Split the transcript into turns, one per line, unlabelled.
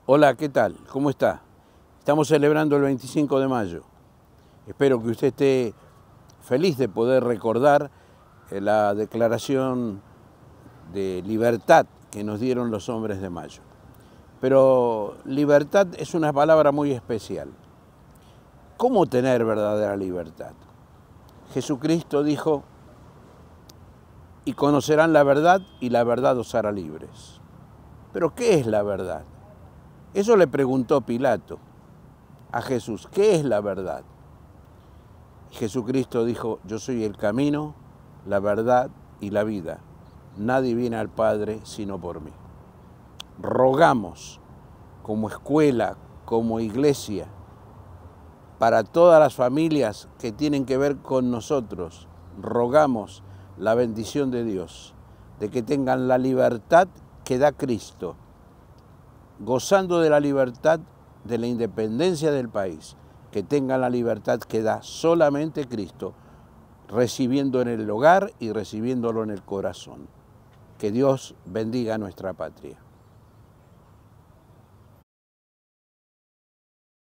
Hola, ¿qué tal? ¿Cómo está? Estamos celebrando el 25 de mayo. Espero que usted esté feliz de poder recordar la declaración de libertad que nos dieron los hombres de mayo. Pero libertad es una palabra muy especial. ¿Cómo tener verdadera libertad? Jesucristo dijo, y conocerán la verdad y la verdad os hará libres. ¿Pero qué es la verdad? Eso le preguntó Pilato a Jesús, ¿qué es la verdad? Jesucristo dijo, yo soy el camino, la verdad y la vida. Nadie viene al Padre sino por mí. Rogamos como escuela, como iglesia, para todas las familias que tienen que ver con nosotros, rogamos la bendición de Dios, de que tengan la libertad que da Cristo, gozando de la libertad de la independencia del país, que tengan la libertad que da solamente Cristo, recibiendo en el hogar y recibiéndolo en el corazón. Que Dios bendiga a nuestra patria.